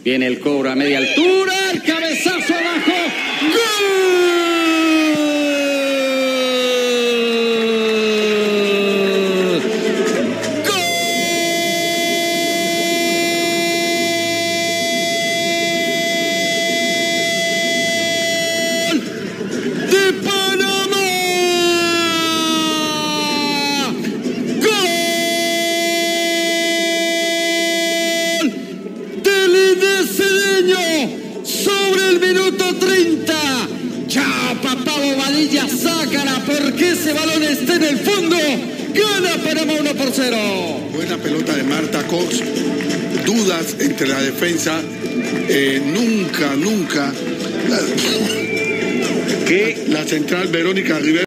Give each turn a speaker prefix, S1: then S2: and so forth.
S1: Viene el cobro a media altura, el cabezazo abajo. ¡Gol! Sobre el minuto 30, Papá Bobadilla sácala porque ese balón está en el fondo. Gana Panamá 1-0.
S2: Buena pelota de Marta Cox. Dudas entre la defensa. Nunca. La central Verónica Rivera.